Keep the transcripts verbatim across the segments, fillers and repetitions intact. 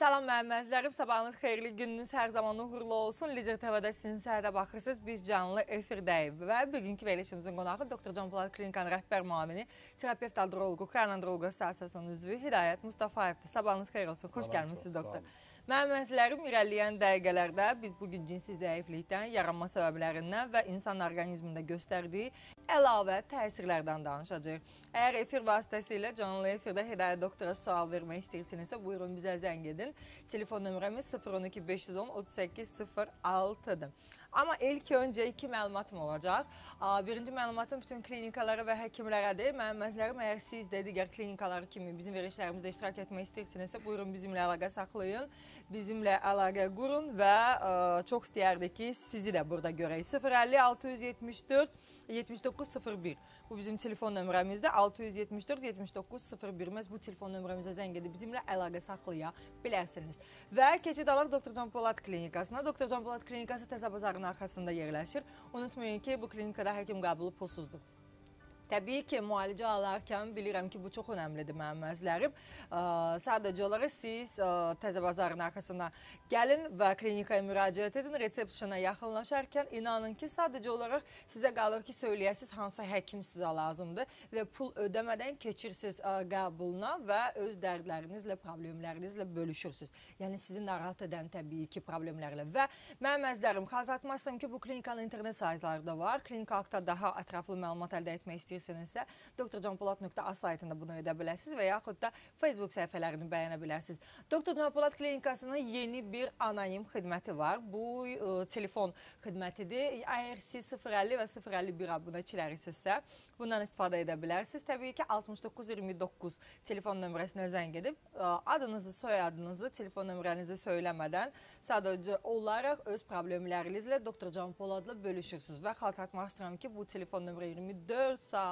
Salam müəllimlərim, sabahınız xeyirli, gününüz hər zaman uğurlu olsun. Lider T V-də sizin səhərdə baxırsınız, biz canlı efirdəyik və bugünkü verilişimizin qonağı doktor Can Polad Klinikanın rəhbər müavini, terapevt andrologu, kran-andrologu assosiasiyasının üzvü Hidayət Mustafayevdir. Sabahınız xeyir olsun, xoş gəlmişsiniz doktor. Müəllimlərim, irəliləyən dəqiqələrdə biz bugün cinsi zəiflikdən, yaranma səbəblərindən və insan orqanizmində göstərdiyi əlavə təsirlərdən danışacağıq. Əgər efir vasitəsilə canlı efirdə Hidayət doktora sual vermək istəyirsinizsə, buyurun bizə zəng edin. Telefon nömrəmiz sıfır on iki beş yüz on otuz səkkiz sıfır altıdır. Amma ilk öncə iki məlumatım olacaq. Birinci məlumatım bütün klinikalara və həkimlərədir. Müəllimlərim, əgər siz də digər klinikaları kimi bizim verilişlərimizdə iştirak etmək istəyirsinizsə, buyurun bizimlə əlaqə saxlayın, bizimlə əlaqə qurun və ə, çox istəyərdik ki, sizi də burada görək. sıfır əlli altı yüz yetmiş dörd yetmiş doqquz sıfır bir. Bu bizim telefon nömrəmizdə altı yüz yetmiş dörd yetmiş doqquz sıfır bir. Məhz bu telefon nömrəmizə zəng edib bizimlə əlaqə saxlaya bilərsiniz. Və keçid alaq doktor Can Polad klinikasına. doktor Can Polad klinikası Təzə Bazarın arxasında yerləşir. Unutmayın ki, bu klinikada həkim qəbulu pulsuzdur. Təbii ki, müalicə alarkən bilirəm ki, bu çox önəmlidir mənim əzlərim. Sadəcə olaraq siz ə, Təzə Bazarın arxasına gəlin və klinikaya müraciət edin. Resepsiyona yaxınlaşarkən inanın ki, sadəcə olaraq sizə qalır ki, söyləyəsiniz hansı həkim sizə lazımdır və pul ödəmədən keçirsiniz ə, qəbuluna və öz dərdlərinizlə, problemlərinizlə bölüşürsünüz. Yəni, sizi narahat edən təbii ki, problemlərlə. Və mənim əzlərim, xatırlatmaq istəyirəm ki, bu klinikanın internet saytları da var. Klinika haqda daha ətraflı məlumat əldə etmək istəyir. doktor can polad nöqtə a saytında bunu edə bilərsiniz və yaxud da Facebook səhifələrini bəyənə bilərsiniz. doktor Can Polad klinikasının yeni bir anonim xidməti var. Bu ə, telefon xidmətidir. Əgər siz sıfır əlli və sıfır əlli bir abunəçilərisinizsə, bundan istifadə edə bilərsiniz. Təbii ki, altmış doqquz iyirmi doqquz telefon nömrəsinə zəng edib, ə, adınızı, soyadınızı, telefon nömrənizi söyləmədən sadəcə olaraq öz problemlərinizlə doktor Can Poladla bölüşürsünüz və xatırlatmaq istəyirəm ki, bu telefon nömrə iyirmi dörd saat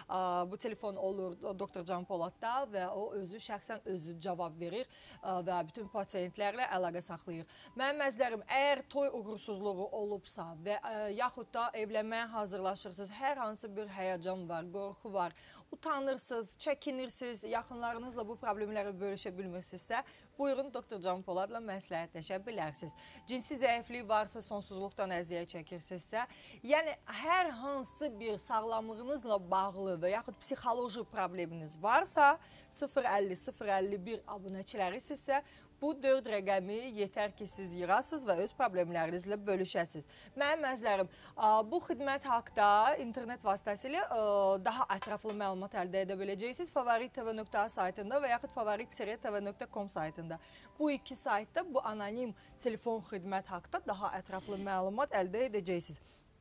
bu telefon olur doktor Can Poladda və o özü şəxsən özü cavab verir və bütün pasientlərlə əlaqə saxlayır. Mənim əzlərim, əgər toy uğursuzluğu olubsa və yaxud da evlənməyə hazırlaşırsınız, hər hansı bir həyəcan var, qorxu var, utanırsınız, çəkinirsiniz, yaxınlarınızla bu problemləri bölüşə bilmirsinizsə, buyurun doktor Can Poladla məsləhətləşə bilərsiniz. Cinsi zəiflik varsa, sonsuzluqdan əziyyət çəkirsinizsə, yəni hər hansı bir sağlamlığınızla bağlı və yaxud psixoloji probleminiz varsa, sıfır əlli sıfır əlli bir abunəçilərisinizsə, bu dörd rəqəmi yetər ki, siz yığasınız və öz problemlərinizlə bölüşəsiniz. Mənim əzlərim, bu xidmət haqda internet vasitəsilə daha ətraflı məlumat əldə edə biləcəksiniz. favorit t v nöqtə a saytında və yaxud favorit t v nöqtə com saytında. Bu iki saytda bu anonim telefon xidmət haqda daha ətraflı məlumat əldə edəcəksiniz.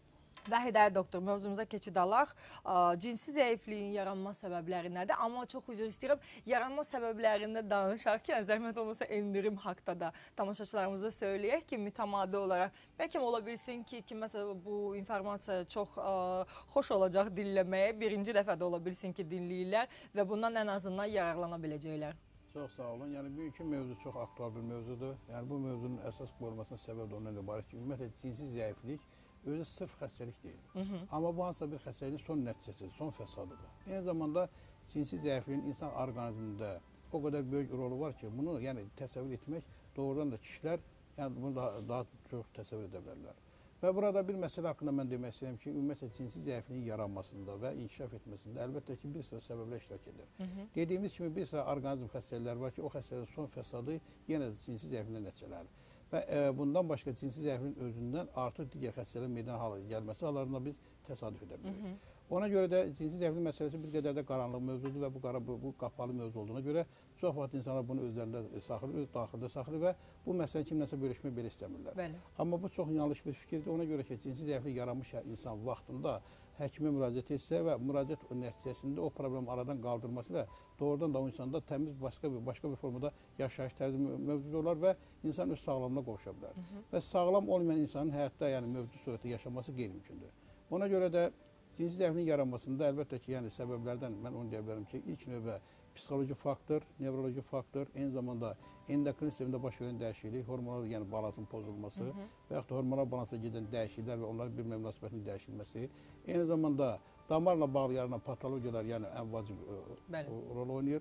Və Hidayət doktor, mövzumuza keçid alaq. Cinsi zəifliyin yaranma səbəbləri nədir? Amma çox üzr istəyirəm, yaranma səbəblərində danışarkən zəhmət olmasa endirim haqda da tamaşaçılarımıza söyləyək ki, mütəmadi olaraq. Bəlkə ola bilsin ki, kiməsə bu informasiya çox ə, xoş olacaq dinləməyə. Birinci dəfə də ola bilsin ki, dinləyirlər və bundan ən azından yararlana biləcəklər. Çox sağ olun. Yəni, bugünkü mövzu çox aktual bir mövzudur. Yəni, bu mövzunun əsas qoyulmasına səbəb də ondan ibarət ki, ümumiyyətlə cinsi zəiflik özü sırf xəstəlik deyil. Hı -hı. Amma bu hansısa bir xəstəliyin son nəticəsidir, son fəsadıdır. Eyni zamanda cinsi zəifliyin insan orqanizmində o qədər böyük rolu var ki, bunu yəni təsəvvür etmək doğrudan da kişilər yəni bunu daha, daha çox təsəvvür edə bilərlər. Və burada bir məsələ haqqında mən demək istəyirəm ki, ümumiyyətlə cinsi zəifliyin yaranmasında və inkişaf etməsində əlbəttə ki, bir sıra səbəblər iştirak edir. Hı -hı. Dediyimiz kimi bir sıra orqanizm xəstəlikləri var ki, o xəstəliyin son fəsadı yenə də cinsi zəifliyin nəticələridir. Və e, bundan başqa cinsi zəifliyin özündən artıq digər xəstələrin meydana halı gəlməsi hallarında biz təsadüf edə bilirik. Ona görə də cinsi zəiflik məsələsi bir qədər də qaranlıq mövzudur və bu, bu, bu qapalı mövzu olduğuna görə çox vaxt insanlar bunu özlərində saxlayır, öz daxildə saxlayır və bu məsələni kimləsə bölüşmək belə istəmirlər. Bəli. Amma bu çox yanlış bir fikirdir. Ona görə ki, cinsi zəiflik yaranmış insan vaxtında həkimə müraciət etsə və müraciət nəticəsində o problemi aradan qaldırması ilə doğrudan da o insanda təmiz başqa bir, başqa bir formada yaşayış tərzi mövcud olar və insan öz sağlamlığına qovuşa bilər. Hı -hı. Və sağlam olmayan insanın həyatda yəni mövcud surətdə yaşaması qeyri-mümkündür. Ona görə də cinsi zəifliyin yaranmasında əlbəttə ki, yəni səbəblərdən mən onu deyə bilərəm ki, ilk növbə psixoloji faktor, nevroloji faktor, eyni zamanda endokrin sistemində baş verən dəyişiklik, hormonal yəni balansın pozulması Hı -hı. və yaxud da hormonal balansa gedən dəyişikliklər və onların bir münasibətinin dəyişilməsi, eyni zamanda damarla bağlı yaranan patologiyalar yəni ən vacib ə, rol oynayır.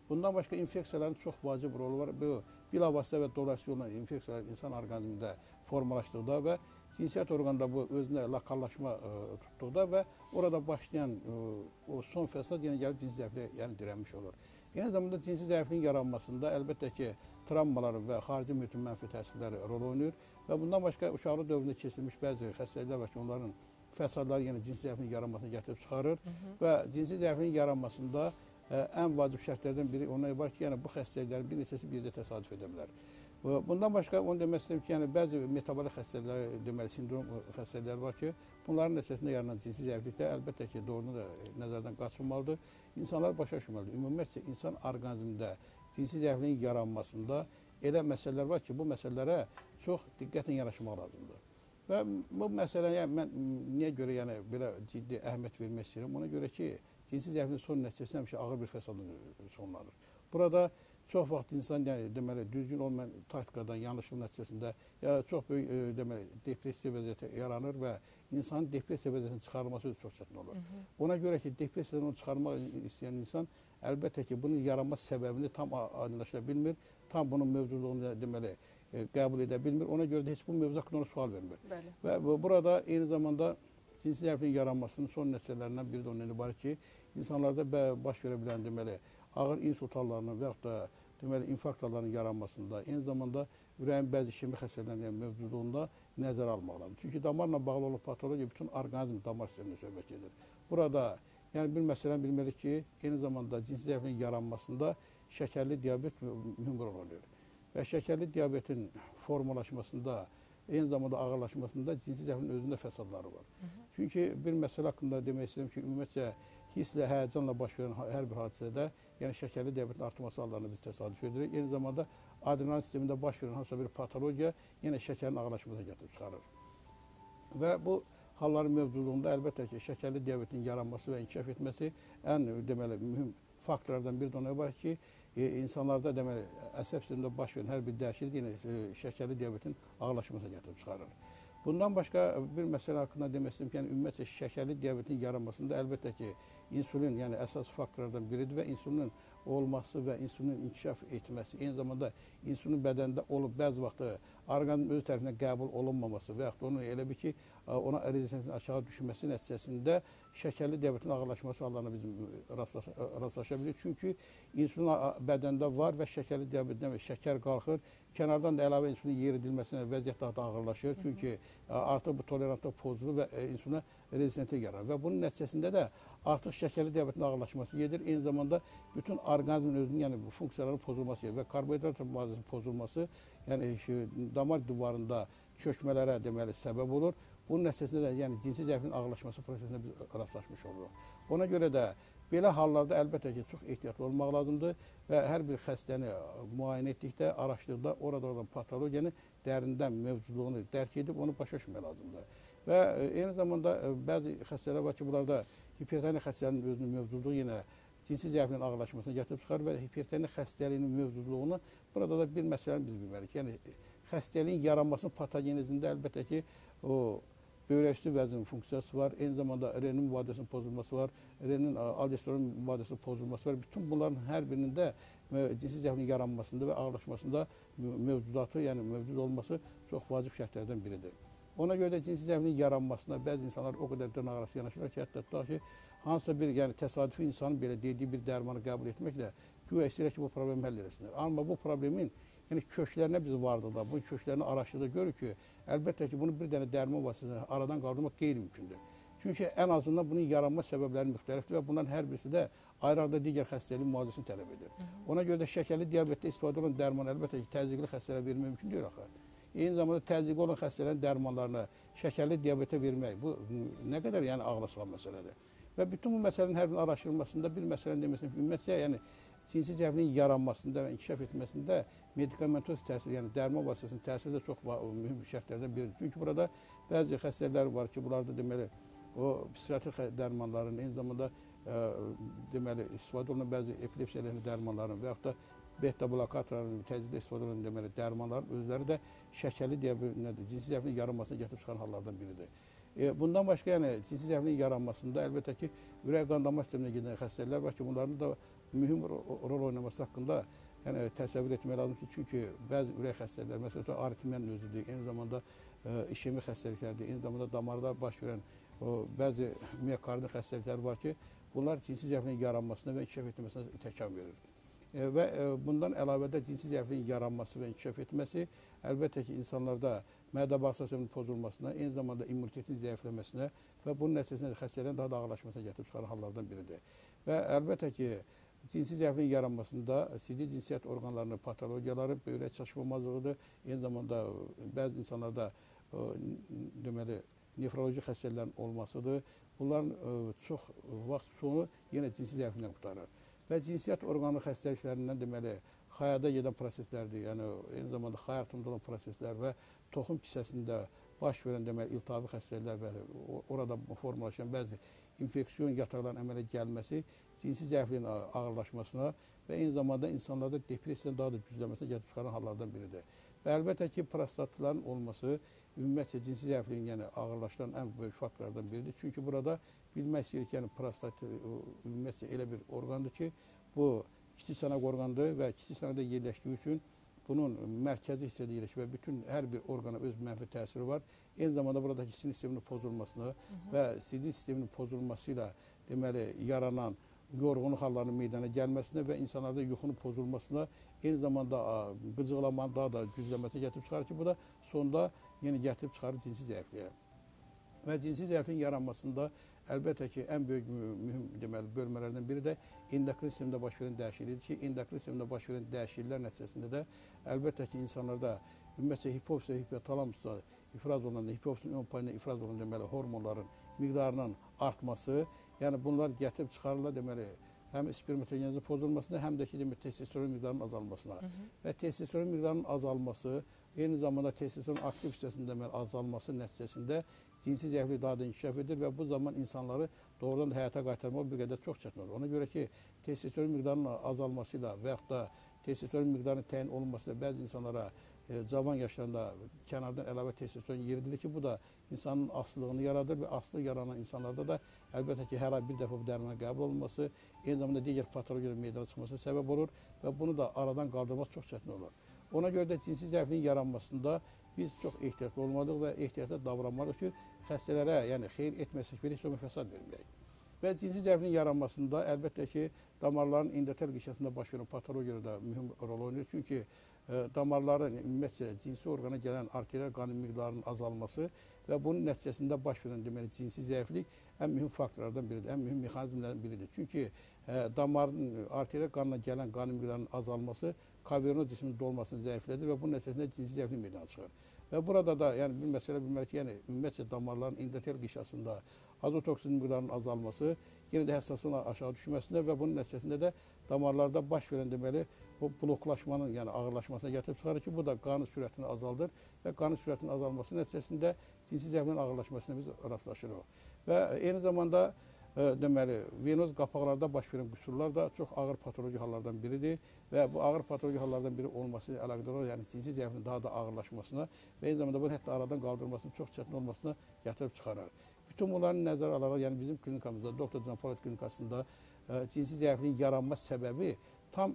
Bundan başqa infeksiyaların çox vacib rolu var. Bu, bilavasitə və dolayısıyla olan infeksiyalar insan orqanizmində formalaşdıqda və cinsiyyət orqanında bu özünə lokallaşma ə, tutduqda və orada başlayan ə, o son fəsad yenə gəlib cinsi zəifliyə yəni dirənmiş olur. Eyni zamanda cinsi zəifliyin yaranmasında əlbəttə ki, travmalar və xarici mühitin mənfi təsirləri rol oynayır və bundan başqa uşaqlıq dövründə keçirilmiş bəzi xəstəliklər var ki, onların fəsadları yenə cinsi zəifliyin yaranmasına gətirib çıxarır Hı -hı. və cinsi zəifliyin yaranmasında ə, ən vacib şərtlərdən biri ona var ki, yəni bu xəstəliklərin bir neçəsi bir də təsadüf edə bilər. Bundan başqa onu demək istəyirəm ki, yəni bəzi metabolik xəstəliklər, deməli sindrom xəstəlikləri var ki, bunların nəticəsində yaranan cinsi zəiflikdə əlbəttə ki, doğrudan da nəzərdən qaçılmalıdır. İnsanlar başa düşməlidir. Ümumiyyətcə insan orqanizmində cinsi zəifliyin yaranmasında elə məsələlər var ki, bu məsələlərə çox diqqətlə yanaşmaq lazımdır. Və bu məsələyə mən niyə görə yəni belə ciddi əhəmiyyət vermək istəyirəm? Ona görə ki, cinsi zəifliyin son nəticəsində həmişə ağır bir fəsadla sonlanır. Burada çox vaxt insan yəni, deməli, düzgün olmayan taktikadan, yanlışlıq nəticəsində ya çox böyük e, deməli, depressiya vəziyyəti yaranır və insanın depressiya vəziyyətinin çıxarılması çox çətin olur. Hı -hı. Ona görə ki, depressiyadan onu çıxarmaq istəyən insan əlbəttə ki, bunun yaranma səbəbini tam aydınlaşa bilmir, tam bunun mövcudluğunu deməli, e, qəbul edə bilmir. Ona görə də heç bu mövzu haqqında sual vermir. Bəli. Və bu, burada eyni zamanda cinsi zəifliyin yaranmasının son nəticələrindən biri də ondan ibarət ki, insanlarda baş verə bilən deməli, ağır insult hallarının və yaxud da deməli, infarkt hallarının yaranmasında, eyni zamanda ürəyin bəzi işemi xəstəliklərinin mövcudluğunda nəzərə almaq lazım. Çünki damarla bağlı olan patologiya bütün orqanizm damar sistemində söhbət edir. Burada yəni bir məsələni bilməliyik ki, eyni zamanda cinsi zəifliyin yaranmasında şəkərli diabet mühüm rol oynayır. Və şəkərli diabetin formalaşmasında, eyni zamanda ağırlaşmasında cinsi zəifliyin özündə fəsadları var. Hı -hı. Çünki bir məsələ haqqında demək istəyirəm ki, ümumiyyətcə hisslə, həyəcanla baş verən hər bir hadisədə, yəni şəkərli diabetin artması hallarını biz təsadüf edirik. Eyni zamanda adrenalin sistemində baş verən hansısa bir patologiya yenə şəkərin ağırlaşmasına gətirib çıxarır. Və bu halların mövcudluğunda əlbəttə ki, şəkərli diabetin yaranması və inkişaf etməsi ən deməli mühüm faktorlardan biri də ona var ki, e, insanlarda deməli əsəb sistemində baş verən hər bir dəyişiklik yenə e, şəkərli diabetin ağırlaşmasına gətirib çıxarır. Bundan başqa bir məsələ haqqında demək istəyirəm ki, yəni ümumiyyətlə şəkərli diabetin yaranmasında əlbəttə ki, insulin, yəni əsas faktorlardan biridir və insulinin olması və insulinin inkişaf etməsi, eyni zamanda insulin bədəndə olub bəzi vaxt orqanizm öz tərəfindən qəbul olunmaması və yaxud da onun elə bir ki, ona rezistensin aşağı düşməsi nəticəsində şəkərli diabetin ağırlaşması hallarına biz rastlaşa, rastlaşa bilirik. Çünki insulin bədəndə var və şəkərli diabetdən və şəkər qalxır. Kənardan da əlavə insulin yeridilməsinə vəziyyət daha da ağırlaşır. Çünki artıq bu tolerantlıq pozulur və insulinə rezistentlik yarar. Və bunun nəticəsində də artıq şəkərli diabetin ağırlaşması gedir. Eyni zamanda bütün orqanizmin özünün yəni bu funksiyaların pozulması və karbohidrat bazasının pozulması, yəni damar divarında çökmələrə deməli səbəb olur. Bunun nəticəsində də yəni cinsi zəifliyin ağırlaşması prosesində biz rastlaşmış oluruq. Ona görə də belə hallarda əlbəttə ki, çox ehtiyatlı olmaq lazımdır və hər bir xəstəni müayinə etdikdə, araşdırdıqda orada olan patologiyanı dərindən mövcudluğunu dərk edib onu başa düşmək lazımdır. Və eyni zamanda bəzi xəstələr var ki, bunlarda hipertoniya xəstələrinin özünün mövcudluğu yenə cinsi zəifliyin ağırlaşmasına gətirib çıxar və hipertoniya xəstəliyinin mövcudluğunu burada da bir məsələni biz bilməliyik. Yəni xəstəliyin yaranmasının patogenezində əlbəttə ki, o böyrəküstü vəzinin funksiyası var, eyni zamanda renin mübadiləsinin pozulması var, renin aldosteron mübadiləsinin pozulması var. Bütün bunların hər birinin də cinsi zəifliyin yaranmasında və ağırlaşmasında mövcudatı, yəni mövcud olması çox vacib şərtlərdən biridir. Ona görə də cinsi zəifliyin yaranmasına bəzi insanlar o qədər dırnaqarası yanaşırlar ki, hətta tutaq ki, hansısa bir yəni təsadüfi insanın belə dediyi bir dərmanı qəbul etməklə güya istəyirək ki, bu problemi həll etsinlər. Amma bu problemin yəni köklərinə biz vardıqda, bu köklərini araşdırdıqda görürük ki, əlbəttə ki, bunu bir dənə dərman vasitəsilə aradan qaldırmaq qeyri-mümkündür. Çünki ən azından bunun yaranma səbəbləri müxtəlifdir və bunların hər birisi də ayrı-ayrı digər xəstəliyin müalicəsini tələb edir. Ona görə də şəkərli diabetdə istifadə olan dərman əlbəttə ki, təzyiqli xəstələrə vermək mümkün deyil axı. Eyni zamanda təzyiqli olan xəstələrin dərmanlarını şəkərli diabetə vermək, bu nə qədər yəni ağla salan məsələdir. Və bütün bu məsələnin hər birinin araşdırılmasında bir məsələni deməsində, ümumiyyətlə, yəni cinsi zəifliyin yaranmasında və inkişaf etməsində medikamentoz təsir, yəni dərman vasitəsinin təsiri də çox mühüm şərtlərdən biridir. Çünki burada bəzi xəstəliklər var ki, bunlarda deməli, o psixiatrik dərmanların, eyni zamanda ə, deməli, istifadə olunan bəzi epilepsiyaların dərmanların və yaxud da beta-blokatorların təcrüdə istifadə olunan deməli, dərmanların özləri də şəkərli diabetin, cinsi zəifliyin yaranmasına gətirib çıxan hallardan biridir. E, bundan başqa yəni cinsi zəifliyin yaranmasında əlbəttə ki, ürək qan damar sisteminə gedən xəstəliklər var ki, bunların da mühüm rol oynaması haqqında yəni, təsəvvür etmək lazım ki, çünki bəzi ürək xəstəlikləri, məsələn, aritmiyanın özüdür, eyni zamanda işemik xəstəliklərdir, eyni zamanda damarda baş verən o, bəzi miyokardin xəstəlikləri var ki, bunlar cinsi zəifliyin yaranmasına və inkişaf etməsinə təkan verir. E, və e, bundan əlavədə cinsi zəifliyin yaranması və inkişaf etməsi əlbəttə ki, insanlarda mədə-bağırsaq sisteminin pozulmasına, eyni zamanda immunitetin zəifləməsinə və bunun nəticəsində xəstələrin daha da ağırlaşmasına gətirib çıxaran hallardan biridir. Və əlbəttə ki, cinsi zəifliyin yaranmasında siddi cinsiyyət orqanlarının patologiyaları, böyrək çatışmamazlığıdır, eyni zamanda bəzi insanlarda o, deməli, nefroloji xəstəliklərin olmasıdır. Bunların ə, çox vaxt sonu yenə cinsi zəifliklə qurtarır. Və cinsiyyət orqanı xəstəliklərindən deməli, xayada gedən proseslərdir, yəni eyni zamanda xay artımında olan proseslər və toxum kisəsində baş verən deməli, iltihabi xəstəliklər və orada formalaşan bəzi infeksiyon yataqların əmələ gəlməsi cinsi zəifliyin ağırlaşmasına və eyni zamanda insanlarda depressiyanın daha da güclənməsinə gətirib çıxaran hallardan biridir. Və əlbəttə ki, prostatların olması ümumiyyətcə cinsi zəifliyin yəni, ağırlaşdıran ən böyük faktorlardan biridir. Çünki burada bilmək istəyirik ki, yəni, prostat ümumiyyətcə elə bir orqandır ki, bu kiçik sanaq orqandır və kiçik sanaqda yerləşdiyi üçün bunun mərkəzi hissədə yerləşir və bütün hər bir orqana öz mənfi təsiri var. Eyni zamanda buradakı sinir sisteminin pozulmasını Hı -hı. və sinir sisteminin pozulmasıyla deməli, yaranan yorğunluq hallarının meydana gəlməsinə və insanlarda yuxunun pozulmasına, eyni zamanda qıcıqlamanın daha da güclənməsinə gətirib çıxarır ki, bu da sonda yeni gətirib çıxarır cinsi zəifliyə. Və cinsi zəifliyin yaranmasında əlbəttə ki, ən böyük mühüm deməli, bölmələrdən biri də endokrin sistemində baş verən dəyişiklikdir ki, endokrin sistemində baş verən dəyişikliklər nəticəsində də əlbəttə ki, insanlarda ümumiyyətcə hipofiz və hipotalamusda ifraz olunan, hipofizin ön payına ifraz olunan deməli, hormonların miqdarının artması, yəni bunlar gətirib çıxarırlar deməli, həm spermatogenezin pozulmasına, həm də ki, deməli, testosteron miqdarının azalmasına. Hı -hı. Və testosteron miqdarının azalması, eyni zamanda testosteron aktiv hissəsinin deməli, azalması nəticəsində cinsi zəiflik daha da inkişaf edir və bu zaman insanları doğrudan da həyata qaytarmaq bir qədər çox çətin olur. Ona görə ki, testosteron miqdarının azalmasıyla və yaxud da testosteron miqdarının təyin olunmasıyla bəzi insanlara e, cavan yaşlarında kənardan əlavə testosteron yeridilir ki, bu da insanın asılılığını yaradır və asılı yaranan insanlarda da əlbəttə ki, hər ay bir dəfə bu dərmanın qəbul olunması, eyni zamanda digər patologiyanın meydana çıxmasına səbəb olur və bunu da aradan qaldırmaq çox çətin olur. Ona görə də cinsi zəifliyin yaranmasında biz çox ehtiyatlı olmalıyıq və ehtiyatlı davranmalıyıq ki, xəstələrə, yəni xeyir etməsək belə heç olma fəsad verməyək. Və cinsi zəifliyin yaranmasında əlbəttə ki, damarların endotel qişəsində baş verən patologiyada da mühüm rol oynayır. Çünki e, damarların ümumiyyətcə cinsi orqana gələn arterial qanın miqdarının azalması və bunun nəticəsində baş verən deməli cinsi zəiflik ən mühüm faktorlardan biridir, ən mühüm mexanizmlərdən biridir. Çünki e, damarın arterial qanına gələn qanın miqdarının azalması kavernoz cisminin dolmasını zəiflədir və bunun nəticəsində cinsi zəiflik meydana çıxır. Və burada da yəni bir məsələ bilməliyik ki, yəni ümumiyyətcə damarların endotel qişasında azot oksigenin miqdarının azalması, yenə də həssaslığın aşağı düşməsində və bunun nəticəsində də damarlarda baş verən deməli o bloklaşmanın, yəni ağırlaşmasına gətirib çıxarır ki, bu da qanın sürətini azaldır və qanın sürətinin azalması nəticəsində cinsi zəifliyin ağırlaşmasına biz rastlaşırıq. Və eyni zamanda e, deməli venoz qapaqlarda baş verən qüsurlar da çox ağır patoloji hallardan biridir və bu ağır patoloji hallardan biri olması ilə əlaqədar olaraq, yəni cinsi zəifliyin daha da ağırlaşmasına və eyni zamanda bunu hətta aradan qaldırmasının çox çətin olmasına gətirib çıxarır. Bütün bunların nəzərə alaraq, yəni bizim klinikamızda, Doktor Can Polad klinikasında e, cinsi zəifliyin yaranma səbəbi tam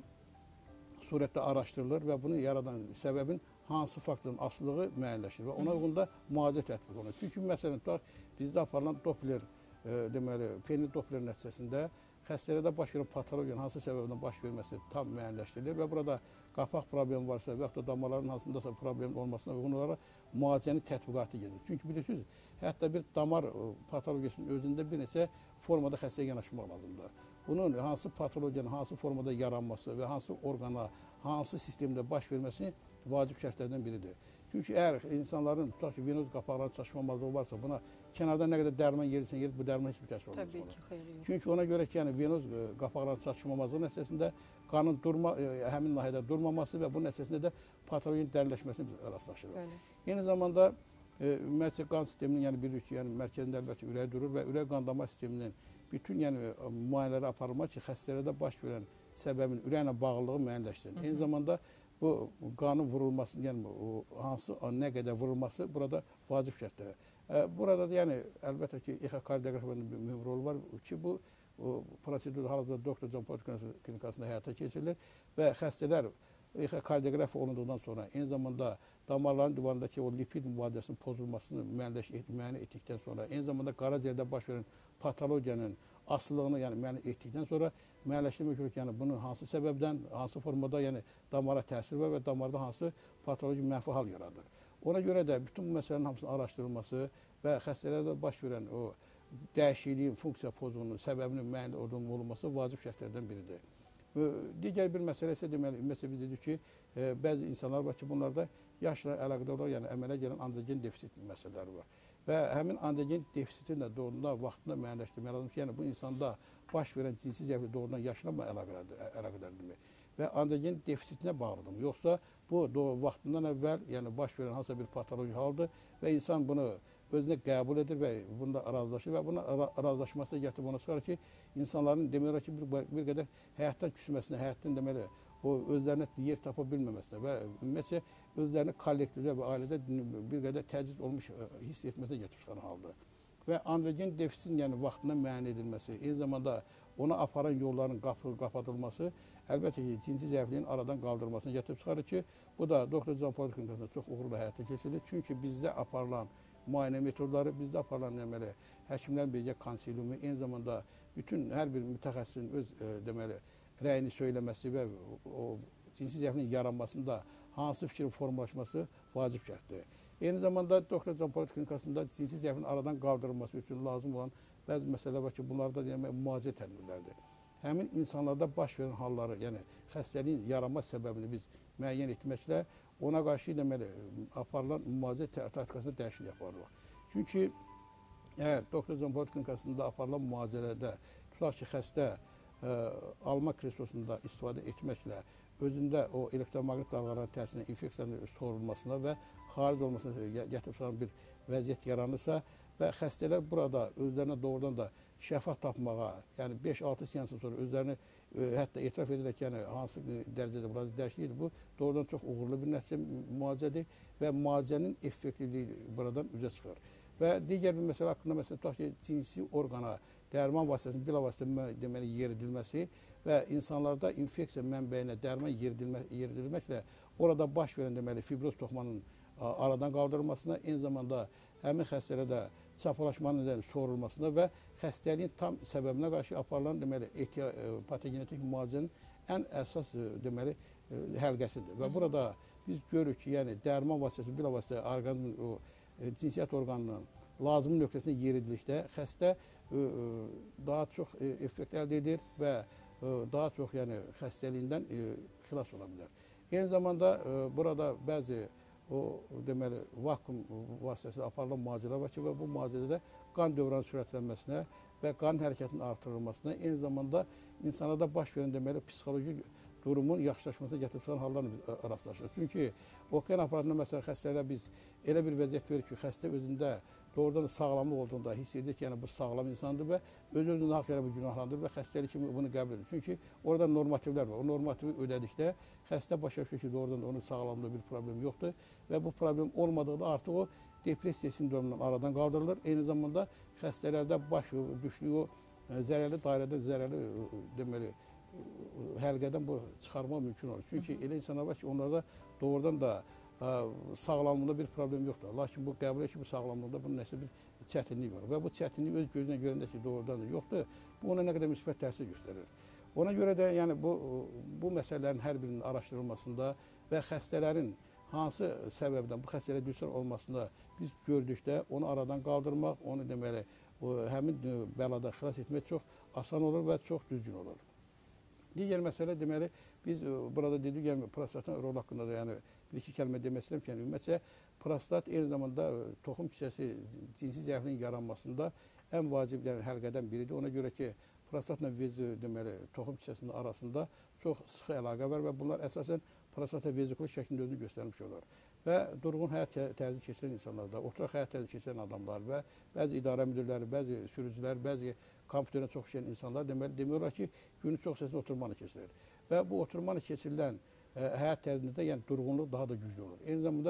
surətdə araşdırılır və bunu yaradan səbəbin hansı faktorun asılılığı müəyyənləşir və ona uyğun da müalicə tətbiq olunur. Çünki məsələn, bizdə aparılan Doppler, e, deməli, penil Doppler nəticəsində xəstələrdə baş verən patologiyanın hansı səbəbindən baş verməsi tam müəyyənləşdirilir və burada qapaq problemi varsa və yaxud da damarların hansındasa problem olmasına uyğun olaraq müalicənin tətbiqatı gedir. Çünki bilirsiniz, hətta bir damar patologiyasının özündə bir neçə formada xəstəyə yanaşmaq lazımdır. Bunun hansı patologiyanın hansı formada yaranması və hansı orqana, hansı sistemdə baş verməsi vacib şərtlərdən biridir. Çünki əgər insanların tutaq ki, venoz qapaqların çatışmamazlığı varsa, buna kənarda nə qədər dərman yerirsən, yerir, bu dərman heç bir təsir olmaz. Təbii ki, xeyri. Çünki ona görə ki, yəni venoz qapaqların çatışmamazlığı nəticəsində qanın durma, həmin nahiyədə durmaması və bunun nəticəsində də patologin dərinləşməsini biz rastlaşırıq. Bəli. Eyni zamanda ümumiyyətcə qan sisteminin, yəni bilirik ki, yəni mərkəzində əlbəttə ürək durur və ürək qan damar sisteminin bütün yəni müayinələri aparılmaq ki, xəstələrdə baş verən səbəbin ürəklə bağlılığı müəyyənləşdirilir. Eyni zamanda bu qanın vurulması, yəni o hansı, nə qədər vurulması burada vacib şərtdir. Burada da yəni əlbəttə ki, ekokardioqrafiyyanın bir mühüm rolu var ki, bu o prosedur hal-hazırda Doktor Can Polat Klinikasında həyata keçirilir və xəstələr kardioqrafiya olunduqdan sonra eyni zamanda damarların divarındakı o lipid mübadiləsinin pozulmasını müəyyən etdikdən sonra, eyni zamanda qaraciyərdə baş verən patologiyanın asılılığını yəni müəyyən etdikdən sonra müəyyənləşdirmək üçün yəni bunun hansı səbəbdən, hansı formada yəni damara təsir var və damarda hansı patoloji mənfi hal yaradır. Ona görə də bütün bu məsələnin hamısının araşdırılması və xəstələrdə baş verən o dəyişikliyin, funksiya pozğunluğunun səbəbinin müəyyən olunması vacib şərtlərdən biridir. Digər bir məsələ isə deməli, ümumiyyətlə biz dedik ki, e, bəzi insanlar var ki, bunlarda yaşla əlaqədar olaraq yəni əmələ gələn androgen defisiti məsələləri var. Və həmin androgen defisitin də doğrudan vaxtında müəyyənləşdirmək lazım ki, yəni bu insanda baş verən cinsi zəiflik doğrudan yaşla mı əlaqədardır? Və androgen defisitinə bağlıdır. Yoxsa bu vaxtından əvvəl yəni baş verən hansısa bir patoloji haldır və insan bunu özünə qəbul edir və bunda razılaşır və buna razılaşması da gətirib ona çıxar ki, insanların demək olar ki, bir, bir qədər həyatdan küsməsinə, həyatdan deməli, o özlərinə yer tapa bilməməsinə və ümumiyyətlə özlərini kollektivdə və ailədə bir qədər təciz olmuş hiss etməsinə gətirib çıxan haldır. Və androgen defisitin yəni vaxtında müəyyən edilməsi, eyni zamanda ona aparan yolların qapı, qapatılması, əlbəttə ki, cinsi zəifliyin aradan qaldırılmasına gətirib çıxarır ki, bu da Doktor Can Polat Klinikasında çox uğurlu həyata keçirilir. Çünki bizdə aparılan müayinə metodları, bizdə aparılan deməli, həkimlərin birgə konsiliumu, eyni zamanda bütün hər bir mütəxəssisin öz e, deməli, rəyini söyləməsi və o cinsi zəifliyin yaranmasında hansı fikrin formalaşması vacib şərtdir. Eyni zamanda Doktor Can Polat Klinikasında cinsi zəifliyin aradan qaldırılması üçün lazım olan bəzi məsələlər var ki, bunlar da demək, müalicə tədbirlərdir. Həmin insanlarda baş verən halları, yəni xəstəliyin yaranma səbəbini biz müəyyən etməklə ona qarşı deməli, aparılan müalicə taktikasında dəyişiklik yaparıq. Çünki əgər Doktor Can Polat Klinikasında aparılan müalicələrdə tutaq ki, xəstə ə, alma kreslosunda istifadə etməklə özündə o elektromaqnit dalğaların təsirinə, infeksiyanın sorulmasına və xaric olmasına gətirib çıxan bir vəziyyət yaranırsa və xəstələr burada özlərinə doğrudan da şəfa tapmağa, yəni beş altı seansdan sonra özlərini ə, hətta etiraf edirək, yəni hansı dərəcədə burada dəyişiklikdir, bu doğrudan çox uğurlu bir nəticə müalicədir və müalicənin effektivliyi buradan üzə çıxır. Və digər bir məsələ haqqında məsələn tutaq ki, cinsi orqana dərman vasitəsinin bilavasitə deməli yeridilməsi və insanlarda infeksiya mənbəyinə dərman yeridilmə, yeridilməklə orada baş verən deməli fibroz toxumanın aradan qaldırılmasına, eyni zamanda həmin xəstələrdə çapılaşmanın sorulmasına və xəstəliyin tam səbəbinə qarşı aparılan deməli patogenetik müalicənin ən əsas deməli həlqəsidir. Və burada biz görürük ki, yəni dərman vasitəsilə bilavasitə orqanizmin o cinsiyyət orqanının lazım nöqtəsində yeridildikdə xəstə daha çox effekt əldə edir və daha çox yəni xəstəliyindən xilas ola bilər. Eyni zamanda burada bəzi o deməli vakuum vasitəsilə aparılan müalicələr var ki, və bu müalicədə qan dövranı sürətlənməsinə və qan hərəkətinin artırılmasına, eyni zamanda insanlarda baş verən deməli psixoloji durumun yaxşılaşmasına gətirib çıxan hallarla biz rastlaşırıq. Çünki oxuyan aparatında məsələn xəstələrə biz elə bir vəziyyət verir ki, xəstə özündə doğrudan da sağlamlıq olduğunda hiss edir ki, yəni bu sağlam insandır və öz-özünü haqq yerə bu günahlandırır və xəstəlik kimi bunu qəbul edir. Çünki orada normativlər var. O normativi ödədikdə xəstə başa düşür ki, doğrudan da onun sağlamlığı bir problem yoxdur və bu problem olmadıqda artıq o depressiya sindromundan aradan qaldırılır. Eyni zamanda xəstələrdə baş düşdüyü o zərərli dairədə zərərli deməli həlqədən bu çıxarmaq mümkün olur. Çünki elə insanlar var ki, onlarda doğrudan da sağlamlığında bir problem yoxdur. Lakin bu qəbul edir ki, bu sağlamlığında bunun nəsə bir çətinlik var və bu çətinlik öz gözünə görəndə ki, doğrudan da yoxdur. Bu ona nə qədər müsbət təsir göstərir. Ona görə də yəni bu bu məsələlərin hər birinin araşdırılmasında və xəstələrin hansı səbəbdən bu xəstəliyə düçar olmasında biz gördükdə onu aradan qaldırmaq, onu deməli o həmin bəlada xilas etmək çox asan olur və çox düzgün olur. Digər məsələ deməli biz burada dedik, yəni prostatın rolu haqqında da yəni bir iki kəlmə demək istəyirəm ki, yəni ümumiyyətcə prostat eyni zamanda toxum kisəsi cinsi zəifliyin yaranmasında ən vacib yəni həlqədən biridir. Ona görə ki, prostatla vezi deməli toxum kisəsinin arasında çox sıxı əlaqə var və bunlar əsasən prostata vezikul şəklində özünü göstərmiş olar. Və durğun həyat tərzi keçirən insanlarda, oturaq həyat tərzi keçirən adamlar və bəzi idarə müdürləri, bəzi sürücülər, bəzi kompüterlə çox işləyən insanlar deməli demək olar ki, günün çox hissəsində oturmanı keçirir. Və bu oturmanı keçirilən ə, həyat tərzində yəni durğunluq daha da güclü olur. Eyni zamanda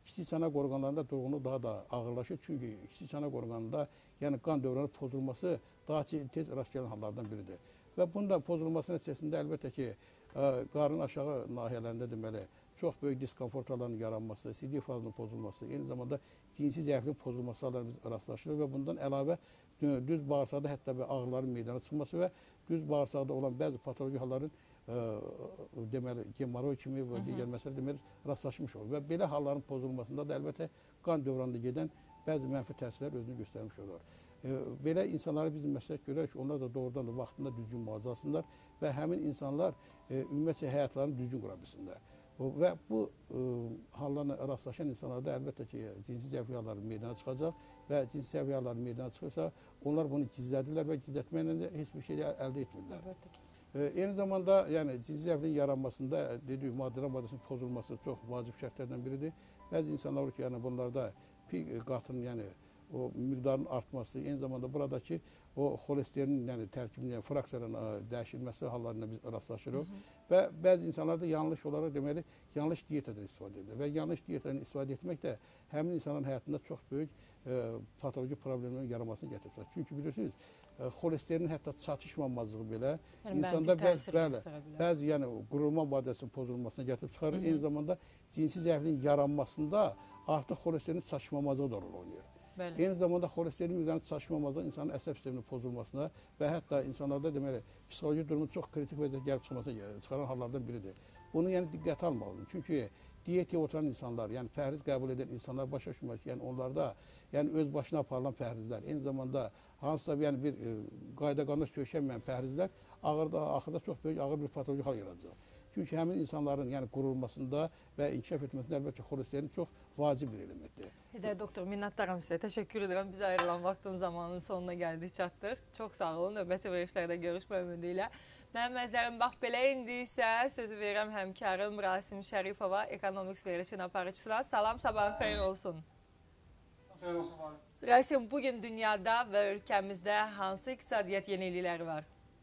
kiçik çanaq orqanlarında durğunluq daha da ağırlaşır. Çünki kiçik çanaq orqanında yəni qan dövranı pozulması daha tez rast gələn hallardan biridir. Və bunun da pozulması nəticəsində əlbəttə ki, qarın aşağı nahiyələrində deməli çox böyük diskomfort hallarının yaranması, sidik fazının pozulması, eyni zamanda cinsi zəifliyin pozulması hallarına biz rastlaşırıq və bundan əlavə düz bağırsaqda hətta və ağrıların meydana çıxması və düz bağırsaqda olan bəzi patoloji halların ə, deməli gemoroy kimi və digər məsələ deməli rastlaşmış olur və belə halların pozulmasında da əlbəttə qan dövranında gedən bəzi mənfi təsirlər özünü göstərmiş olur. E, belə insanlara biz məsləhət görürük ki, onlar da doğrudan da vaxtında düzgün müalicə alsınlar və həmin insanlar e, ümumiyyətcə həyatlarını düzgün qura bilsinlər. Və bu e, hallarla rastlaşan insanlarda əlbəttə ki, cinsi zəiflik halları meydana çıxacaq və cinsi zəiflik halları meydana çıxırsa, onlar bunu gizlədirlər və gizlətməklə də heç bir şey əldə etmirlər. E, eyni zamanda yəni, cinsi zəifliyin yaranmasında dediğim maddələr maddəsinin pozulması çox vacib şərtlərdən biridir. Bəzi insanlar olur ki, yəni bunlarda pik qatının, yəni o miqdarın artması, eyni zamanda buradakı o xolesterinin yəni tərkibinin, yəni fraksiyanın dəyişilməsi hallarına biz rastlaşırıq. Hı -hı. Və bəzi insanlar da yanlış olaraq deməli yanlış diyetadan istifadə edir. Və yanlış diyetadan istifadə etmək də həmin insanın həyatında çox böyük e, patoloji problemlərin yaranmasını gətirir. Çünki bilirsiniz, e, xolesterinin hətta çatışmamazlığı belə yəni, insanda bəzi, bəli, bəzi yəni qurulma maddəsinin pozulmasına gətirib çıxarır. Hı -hı. Eyni zamanda cinsi zəifliyin yaranmasında artıq xolesterinin çatışmamazlığı da rol oynayır. Bəli. Eyni zamanda xolesterin miqdarının çatışmamazlığı insanın əsəb sisteminin pozulmasına və hətta insanlarda deməli psixoloji durumun çox kritik vəziyyətə gəlib çıxmasına çıxaran hallardan biridir. Bunu yəni diqqətə almalıdır. Çünki diyetə oturan insanlar, yəni pəhriz qəbul edən insanlar başa düşmək ki, yəni onlarda yəni öz başına aparılan pəhrizlər, eyni zamanda hansısa yəni bir e, qayda-qanuna söykənməyən pəhrizlər ağırda axırda çox böyük ağır bir patoloji hal yaradacaq. Çünki həmin insanların yəni qurulmasında və inkişaf etməsində əlbəttə xolesterin çox vacib bir elementdir. Hidayət doktor, minnətdaram sizə. Təşəkkür edirəm. Biz ayrılan vaxtın zamanının sonuna gəldik, çatdıq. Çox sağ olun. Növbəti verilişlərdə görüşmək ümidi ilə. Mənim əzlərim, bax belə indi isə sözü verirəm həmkarım Rasim Şərifova, Economics verilişin aparıcısına. Salam, sabahın xeyir olsun. Xeyir olsun. Rasim, bugün dünyada və ölkəmizdə hansı iqtisadiyyat yenilikləri var?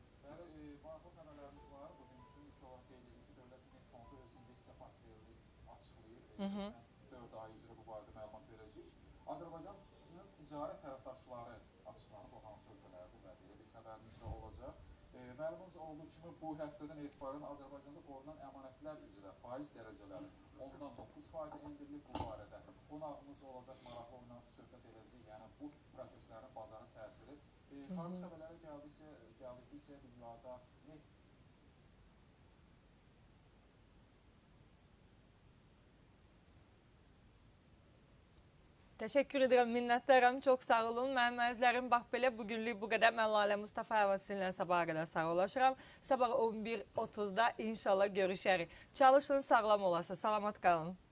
dörd ay üzrə bu barədə məlumat verəcək. Azərbaycanın ticarət tərəfdaşları açıqlanıb, o hansı ölkələrdir və belə bir xəbərimiz də olacaq. E, məlumunuz olduğu kimi bu həftədən etibarən Azərbaycanda qorunan əmanətlər üzrə faiz dərəcələri ondan doqquz faiz endirilib bu barədə. Qonağımız olacaq, maraqlı ilə söhbət edəcək, yəni bu proseslərin bazarın təsiri. E, xarici xəbərlərə gəldiksə, gəldiksə dünyada neft Təşəkkür edirəm, minnətdaram, çox sağ olun. Mənim əzlərim, bax belə, bugünlük bu qədər. Mən Lalə Mustafayeva sizinlə sabaha qədər sağollaşıram. Sabah on bir otuzda inşallah görüşərik. Çalışın, sağlam olasın, salamat qalın.